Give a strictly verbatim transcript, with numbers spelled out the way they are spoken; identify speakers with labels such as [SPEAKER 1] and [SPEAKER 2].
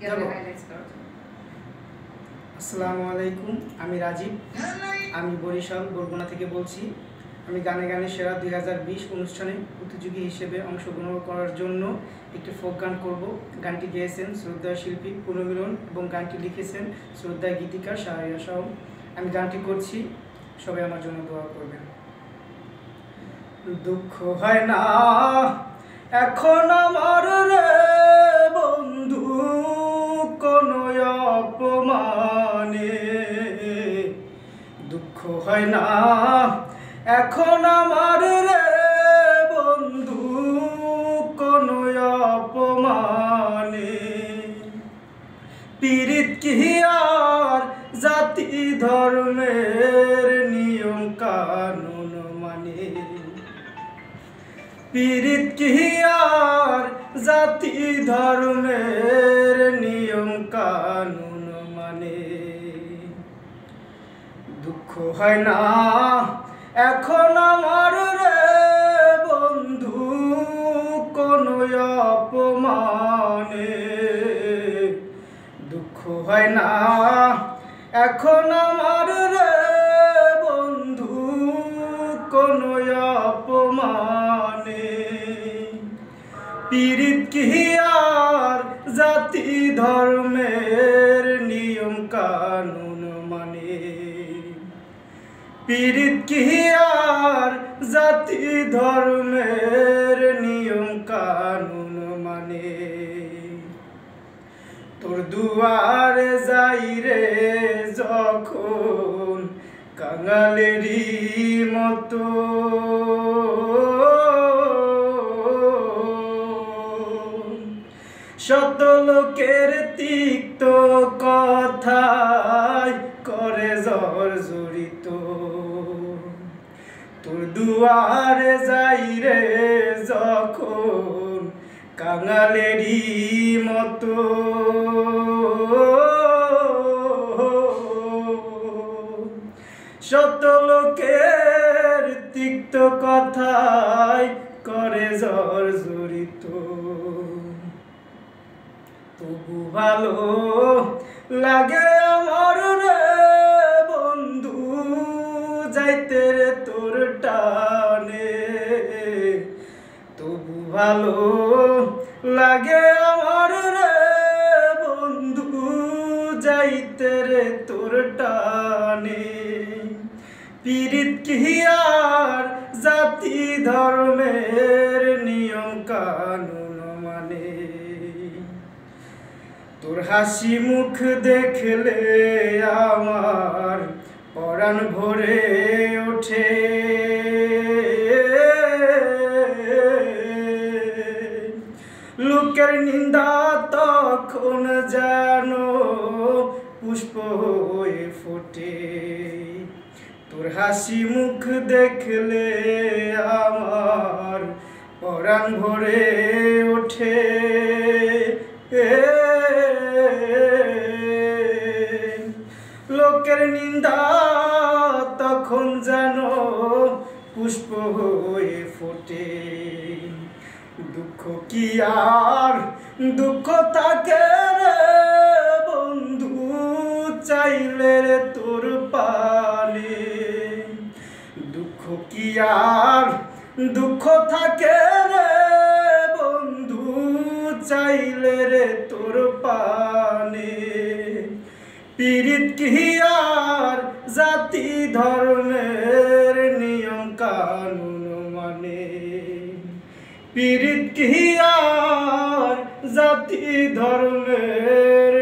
[SPEAKER 1] আসসালামু আলাইকুম, আমি রাজীব। আমি বরিশাল বরগুনা থেকে বলছি। আমি গানে গানে সেরা দুই হাজার বিশ অনুষ্ঠানে প্রতিযোগী হিসেবে অংশগ্রহণ করার জন্য একটি ফোক গান করব। গানটি গেয়েছেন শ্রদ্ধেয় শিল্পী পুনর্মিলন এবং গানটি লিখেছেন শ্রদ্ধেয় গীতিকার শাহরিয়া শাহ। আমি গানটি করছি, সবাই আমার জন্য দোয়া করবেন। দুঃখ হয় না এখন আমার রে বন্ধু কোনো অপমানে, দুঃখ হয় না এখন আমার রে বন্ধু কোনো অপমানে। পীড়িত কি আর জাতি ধর্মের নিয়ম কানুন মানে, পীড়িত কি আর জাতি ধর্মের নিয়ম কানুন মানে। দুঃখ হয় না এখন আমার রে বন্ধু কোনো অপমানে, দুঃখ হয় না এখন আমার রে বন্ধু কোনো অপমানে। পীড়িত কি আর জাতি ধর্মের নিয়ম কানুন মানে, পীড়িত কি আর জাতি ধর্মের নিয়ম কানুন মানে। তোর দুয়ারে যাই রে যখন কাঙালেরই মতো, শত লোকের তিক্ত কথায় করে জর্জরিত। তোর দুয়ারে যাই রে যখন কাঙালেরই মতো, শত লোকের তিক্ত কথায় করে জর্জরিত। তবু ভালো লাগে আমার রে বন্ধু যাইতে রে তোর টানে, তবু ভালো লাগে আমার রে বন্ধু যাইতে রে তোর টানে। পীড়িত কি আর জাতি ধর্মের নিয়ম কানুন মানে, তোর হাসি মুখ দেখলে আমার পরাণ ভরে ওঠে। লোকের নিন্দা তখন জানো পুষ্প হয়ে ফোটে। তোর হাসি মুখ দেখলে আমার পরাণ ভরে ওঠে। লোকের নিন্দা তখন যেন পুষ্প হয়ে ফোটে। দুঃখ কি আর দুঃখ থাকে রে বন্ধু চাইলে রে তোর পানে, দুঃখ কি আর দুঃখ থাকে রে বন্ধু চাইলে রে তোর পানে। পীড়িত কি আর জাতি ধর্মের নিয়ম কানুন মানে, পীড়িত কি আর জাতি ধর্মের